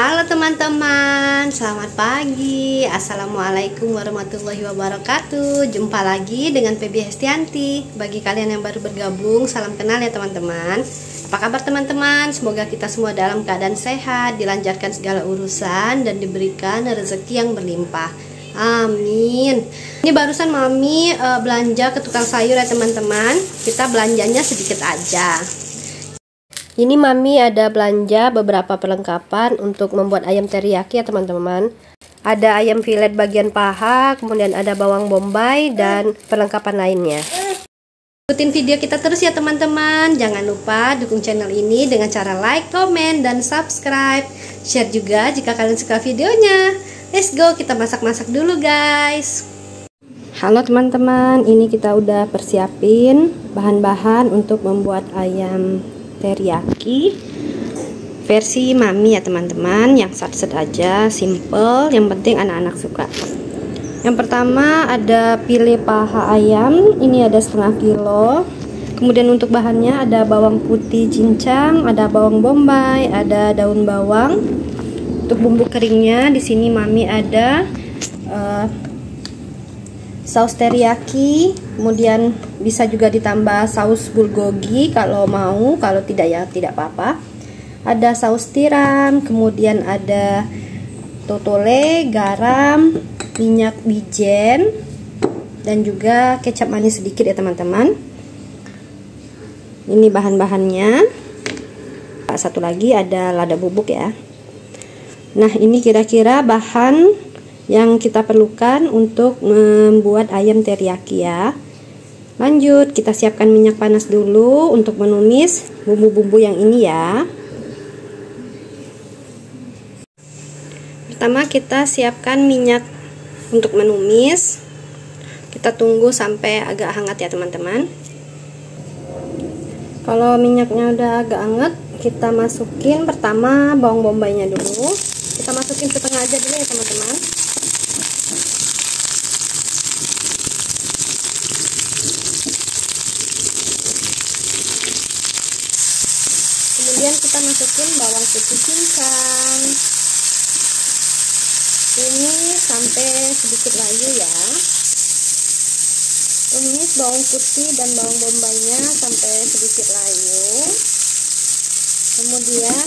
Halo teman-teman, selamat pagi. Assalamualaikum warahmatullahi wabarakatuh. Jumpa lagi dengan Febi Hestianti. Bagi kalian yang baru bergabung, salam kenal ya teman-teman. Apa kabar teman-teman? Semoga kita semua dalam keadaan sehat, dilancarkan segala urusan, dan diberikan rezeki yang berlimpah. Amin. Ini barusan Mami belanja ke tukang sayur ya teman-teman. Kita belanjanya sedikit aja. Ini Mami ada belanja beberapa perlengkapan untuk membuat ayam teriyaki ya teman-teman. Ada ayam filet bagian paha, kemudian ada bawang bombay dan perlengkapan lainnya. Ikutin video kita terus ya teman-teman. Jangan lupa dukung channel ini dengan cara like, komen, dan subscribe. Share juga jika kalian suka videonya. Let's go, kita masak-masak dulu guys. Halo teman-teman, ini kita udah persiapin bahan-bahan untuk membuat ayam teriyaki versi Mami ya teman-teman, yang sat-set aja, simple, yang penting anak-anak suka. Yang pertama ada pile paha ayam, ini ada setengah kilo. Kemudian untuk bahannya ada bawang putih cincang, ada bawang bombay, ada daun bawang. Untuk bumbu keringnya di sini Mami ada saus teriyaki, kemudian bisa juga ditambah saus bulgogi kalau mau, kalau tidak ya tidak apa-apa. Ada saus tiram, kemudian ada totole, garam, minyak wijen, dan juga kecap manis sedikit ya teman-teman. Ini bahan-bahannya. Satu lagi ada lada bubuk ya. Nah, ini kira-kira bahan yang kita perlukan untuk membuat ayam teriyaki ya. Lanjut, kita siapkan minyak panas dulu untuk menumis bumbu-bumbu yang ini ya. Pertama kita siapkan minyak untuk menumis. Kita tunggu sampai agak hangat ya teman-teman. Kalau minyaknya udah agak hangat, kita masukin pertama bawang bombaynya dulu. Kita masukin setengah aja dulu ya teman-teman. Kemudian kita masukin bawang putih cincang. Ini sampai sedikit layu ya. Tumis bawang putih dan bawang bombaynya sampai sedikit layu. Kemudian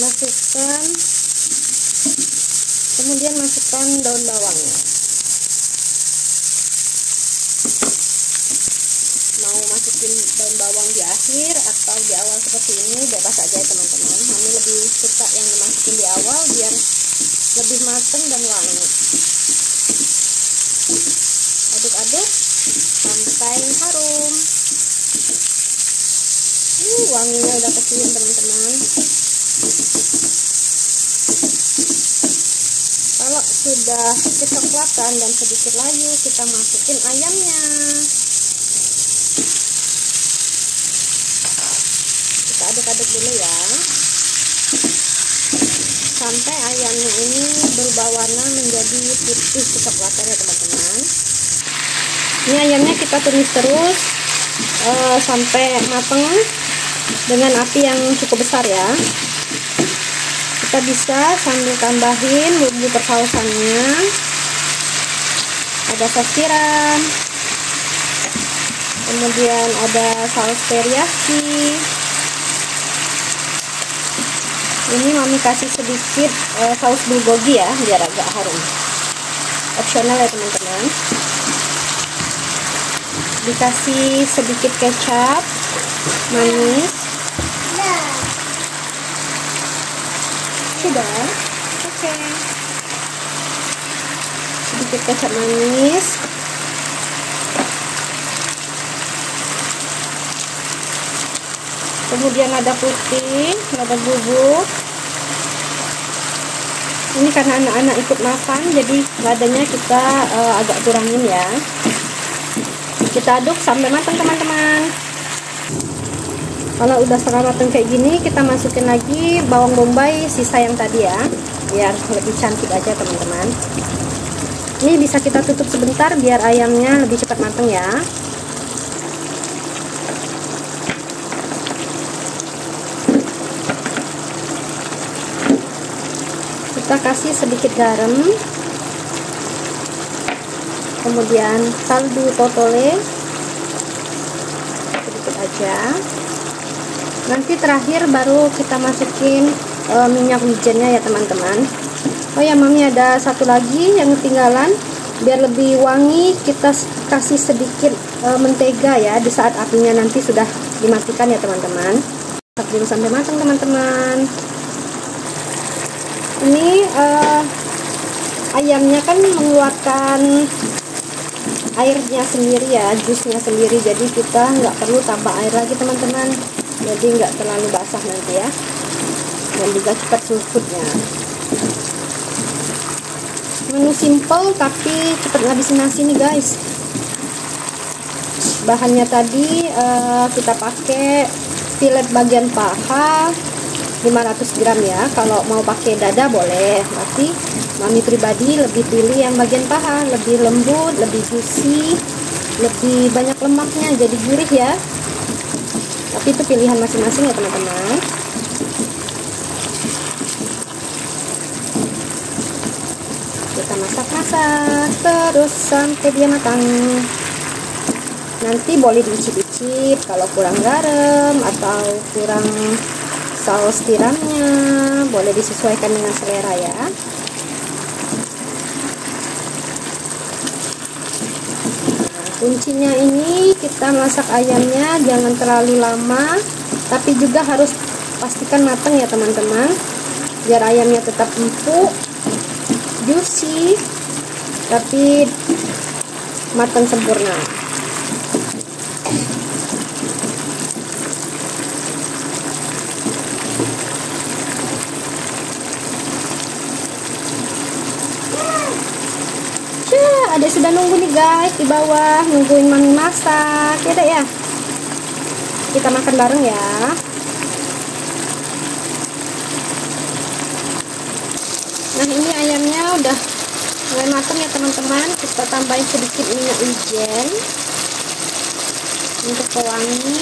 masukkan daun bawangnya. Mau masukin daun bawang di akhir atau di awal seperti ini bebas aja ya teman-teman. Mami lebih suka yang dimasukin di awal biar lebih mateng dan wangi. Aduk-aduk sampai harum. Wanginya udah kecium teman-teman. Kalau sudah kecoklatan dan sedikit layu, kita masukin ayamnya. Kita aduk-aduk dulu ya, sampai ayamnya ini berubah warna menjadi putih kecoklatan ya teman-teman. Ini ayamnya kita tumis terus sampai matang dengan api yang cukup besar ya. Kita bisa sambil tambahin bumbu persausannya. Ada saus tiram, kemudian ada saus teriyaki. Ini Mami kasih sedikit saus bulgogi ya biar agak harum. Opsional ya teman-teman. Dikasih sedikit kecap manis. Sudah, oke. Sedikit kecap manis. Kemudian lada putih, lada bubuk. Ini karena anak-anak ikut makan, jadi ladanya kita agak kurangin ya. Kita aduk sampai matang teman-teman. Kalau udah setengah matang kayak gini, kita masukin lagi bawang bombay sisa yang tadi ya, biar lebih cantik aja teman-teman. Ini bisa kita tutup sebentar biar ayamnya lebih cepat matang ya. kita kasih sedikit garam, kemudian kaldu totole sedikit aja. Nanti terakhir baru kita masukin minyak wijennya ya teman-teman. Oh ya mami, ada satu lagi yang ketinggalan. Biar lebih wangi kita kasih sedikit mentega ya di saat apinya nanti sudah dimatikan ya teman-teman. Masak dulu sampai matang teman-teman. Ini ayamnya kan mengeluarkan airnya sendiri ya, jusnya sendiri, jadi kita nggak perlu tambah air lagi teman-teman, jadi nggak terlalu basah nanti ya, dan juga cepat surutnya. Menu simple tapi cepat ngabisin nasi nih guys. Bahannya tadi kita pakai filet bagian paha 500 gram ya. Kalau mau pakai dada boleh, tapi mami pribadi lebih pilih yang bagian paha, lebih lembut, lebih juicy, lebih banyak lemaknya, jadi gurih ya. Tapi itu pilihan masing-masing ya teman-teman. Kita masak-masak terus sampai dia matang. Nanti boleh diicip-icip kalau kurang garam atau kurang saus tiramnya, boleh disesuaikan dengan selera ya. Nah, kuncinya ini kita masak ayamnya jangan terlalu lama, tapi juga harus pastikan matang ya teman-teman, biar ayamnya tetap empuk, juicy, tapi matang sempurna. Adek sudah nunggu nih guys di bawah, nungguin mami masak ya dek ya. Kita makan bareng ya. Nah ini ayamnya udah mulai matang ya teman-teman. Kita tambahin sedikit minyak wijen untuk pewangi.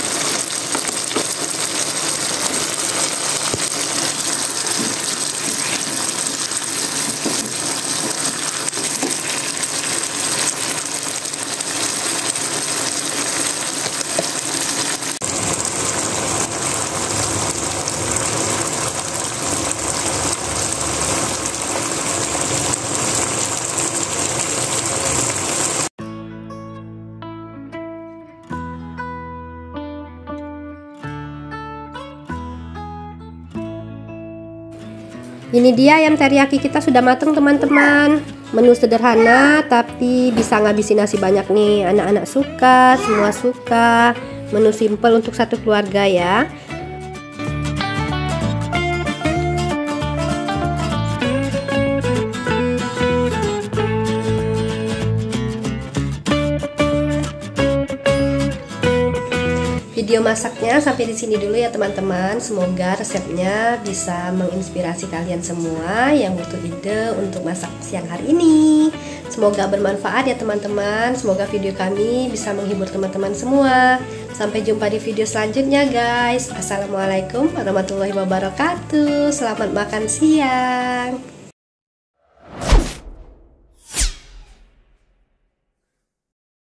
Ini dia ayam teriyaki kita sudah matang teman-teman. Menu sederhana tapi bisa ngabisin nasi banyak nih. Anak-anak suka, semua suka. Menu simple untuk satu keluarga ya. Video masaknya sampai di sini dulu ya teman-teman. Semoga resepnya bisa menginspirasi kalian semua yang butuh ide untuk masak siang hari ini. Semoga bermanfaat ya teman-teman. Semoga video kami bisa menghibur teman-teman semua. Sampai jumpa di video selanjutnya guys. Assalamualaikum warahmatullahi wabarakatuh. Selamat makan siang.